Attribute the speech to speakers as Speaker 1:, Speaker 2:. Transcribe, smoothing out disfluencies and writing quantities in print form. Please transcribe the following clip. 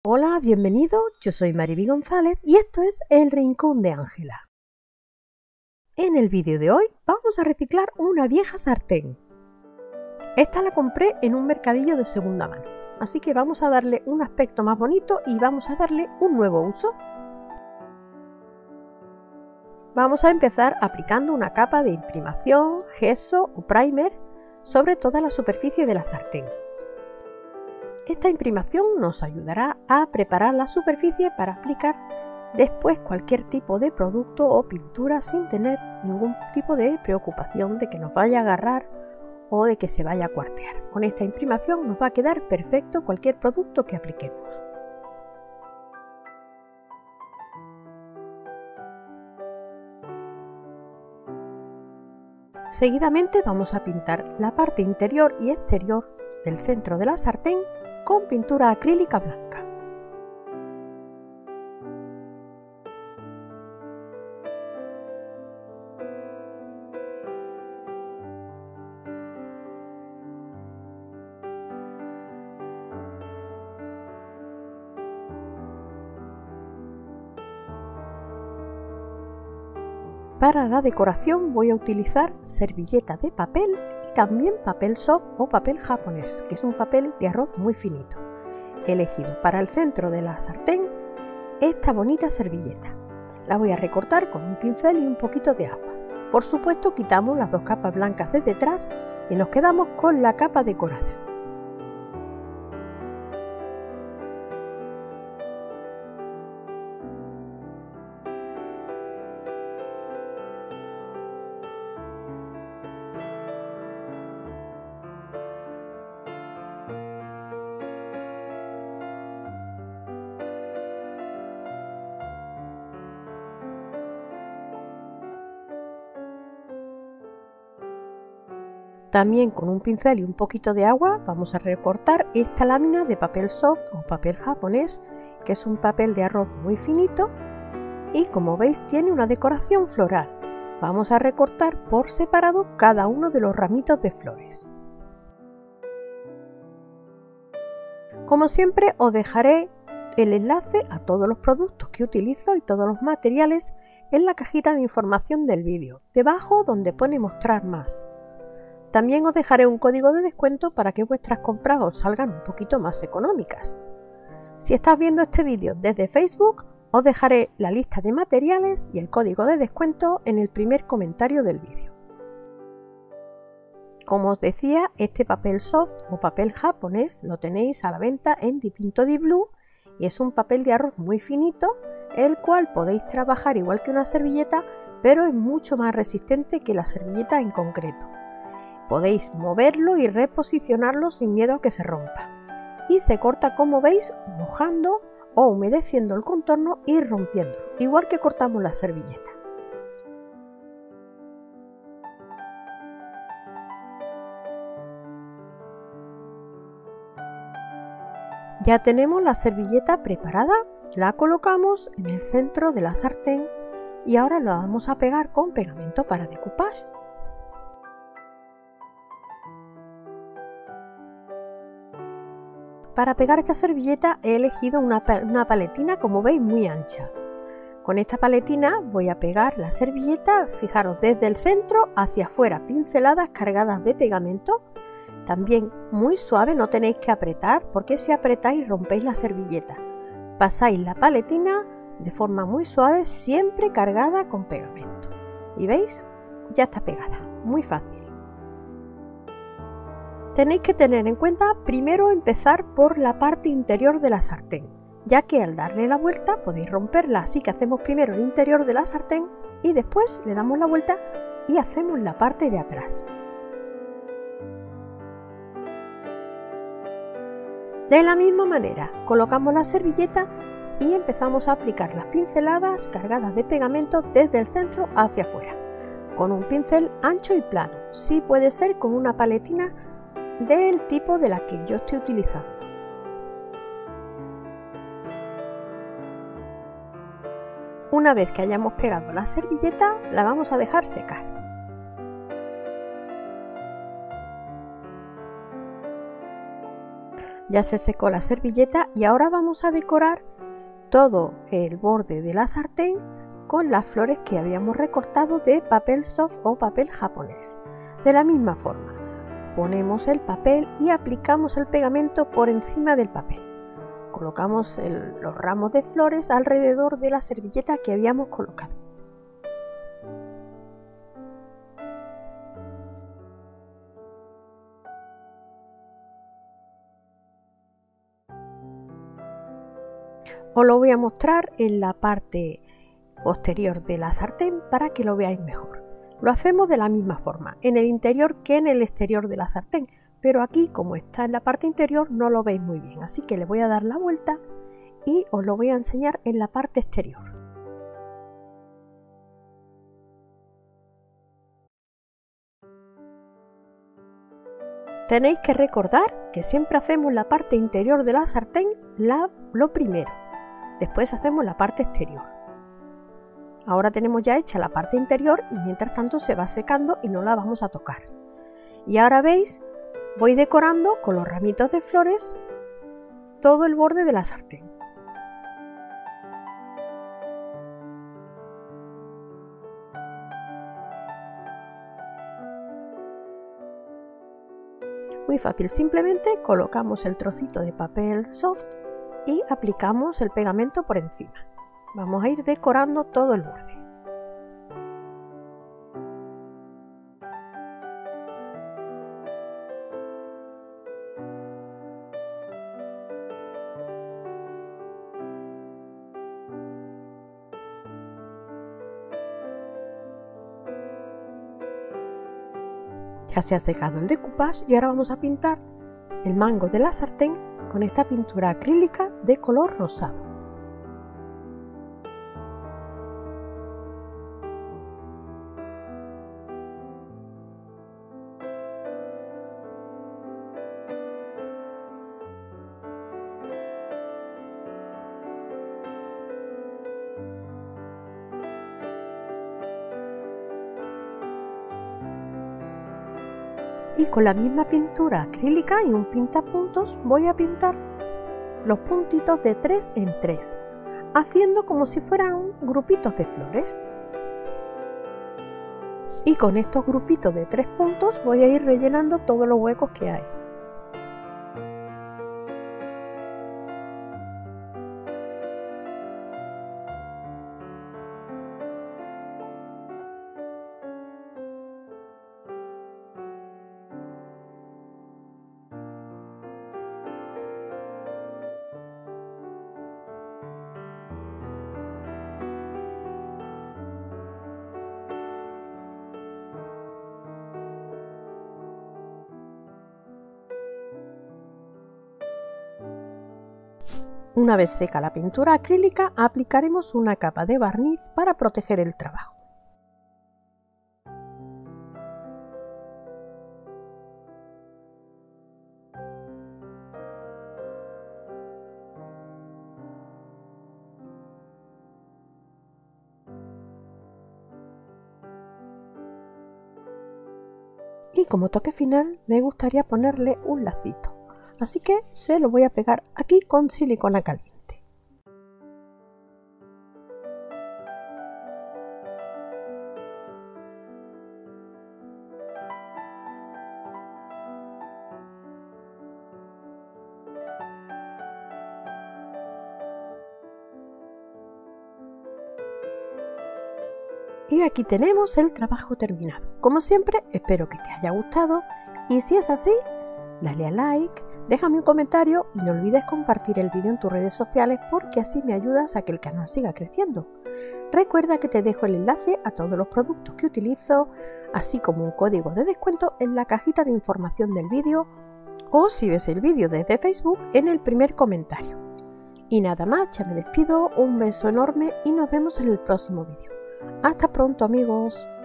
Speaker 1: Hola, bienvenido, yo soy Mariby González y esto es El Rincón de Ángela. En el vídeo de hoy vamos a reciclar una vieja sartén. Esta la compré en un mercadillo de segunda mano, así que vamos a darle un aspecto más bonito y vamos a darle un nuevo uso. Vamos a empezar aplicando una capa de imprimación, gesso o primer sobre toda la superficie de la sartén. Esta imprimación nos ayudará a preparar la superficie para aplicar después cualquier tipo de producto o pintura sin tener ningún tipo de preocupación de que nos vaya a agarrar o de que se vaya a cuartear. Con esta imprimación nos va a quedar perfecto cualquier producto que apliquemos. Seguidamente vamos a pintar la parte interior y exterior del centro de la sartén con pintura acrílica blanca. Para la decoración voy a utilizar servilleta de papel y también papel soft o papel japonés, que es un papel de arroz muy finito. He elegido para el centro de la sartén esta bonita servilleta. La voy a recortar con un pincel y un poquito de agua. Por supuesto, quitamos las dos capas blancas de detrás y nos quedamos con la capa decorada. También con un pincel y un poquito de agua vamos a recortar esta lámina de papel soft o papel japonés, que es un papel de arroz muy finito y como veis tiene una decoración floral. Vamos a recortar por separado cada uno de los ramitos de flores. Como siempre os dejaré el enlace a todos los productos que utilizo y todos los materiales en la cajita de información del vídeo, debajo donde pone mostrar más. También os dejaré un código de descuento para que vuestras compras os salgan un poquito más económicas. Si estás viendo este vídeo desde Facebook, os dejaré la lista de materiales y el código de descuento en el primer comentario del vídeo. Como os decía, este papel soft o papel japonés lo tenéis a la venta en Dipinto Di Blue y es un papel de arroz muy finito, el cual podéis trabajar igual que una servilleta, pero es mucho más resistente que la servilleta en concreto. Podéis moverlo y reposicionarlo sin miedo a que se rompa. Y se corta, como veis, mojando o humedeciendo el contorno y rompiéndolo, igual que cortamos la servilleta. Ya tenemos la servilleta preparada, la colocamos en el centro de la sartén y ahora la vamos a pegar con pegamento para decoupage. Para pegar esta servilleta he elegido una paletina, como veis, muy ancha. Con esta paletina voy a pegar la servilleta, fijaros, desde el centro hacia afuera, pinceladas cargadas de pegamento. También muy suave, no tenéis que apretar, porque si apretáis rompéis la servilleta. Pasáis la paletina de forma muy suave, siempre cargada con pegamento. ¿Y veis? Ya está pegada, muy fácil. Tenéis que tener en cuenta primero empezar por la parte interior de la sartén, ya que al darle la vuelta podéis romperla, así que hacemos primero el interior de la sartén y después le damos la vuelta y hacemos la parte de atrás. De la misma manera, colocamos la servilleta y empezamos a aplicar las pinceladas cargadas de pegamento desde el centro hacia afuera, con un pincel ancho y plano, si puede ser con una paletina del tipo de la que yo estoy utilizando. Una vez que hayamos pegado la servilleta, la vamos a dejar secar. Ya se secó la servilleta y ahora vamos a decorar todo el borde de la sartén con las flores que habíamos recortado de papel soft o papel japonés. De la misma forma, ponemos el papel y aplicamos el pegamento por encima del papel. Colocamos los ramos de flores alrededor de la servilleta que habíamos colocado. Os lo voy a mostrar en la parte posterior de la sartén para que lo veáis mejor. Lo hacemos de la misma forma en el interior que en el exterior de la sartén, pero aquí, como está en la parte interior, no lo veis muy bien, así que le voy a dar la vuelta y os lo voy a enseñar en la parte exterior. Tenéis que recordar que siempre hacemos la parte interior de la sartén lo primero, después hacemos la parte exterior. Ahora tenemos ya hecha la parte interior y mientras tanto se va secando y no la vamos a tocar. Y ahora veis, voy decorando con los ramitos de flores todo el borde de la sartén. Muy fácil, simplemente colocamos el trocito de papel soft y aplicamos el pegamento por encima. Vamos a ir decorando todo el borde. Ya se ha secado el decoupage y ahora vamos a pintar el mango de la sartén con esta pintura acrílica de color rosado. Y con la misma pintura acrílica y un pintapuntos voy a pintar los puntitos de 3 en 3, haciendo como si fueran grupitos de flores. Y con estos grupitos de 3 puntos voy a ir rellenando todos los huecos que hay. Una vez seca la pintura acrílica, aplicaremos una capa de barniz para proteger el trabajo. Y como toque final me gustaría ponerle un lacito. Así que se lo voy a pegar aquí con silicona caliente. Y aquí tenemos el trabajo terminado. Como siempre, espero que te haya gustado y si es así, dale a like, déjame un comentario y no olvides compartir el vídeo en tus redes sociales porque así me ayudas a que el canal siga creciendo. Recuerda que te dejo el enlace a todos los productos que utilizo, así como un código de descuento en la cajita de información del vídeo o si ves el vídeo desde Facebook en el primer comentario. Y nada más, ya me despido, un beso enorme y nos vemos en el próximo vídeo. Hasta pronto amigos.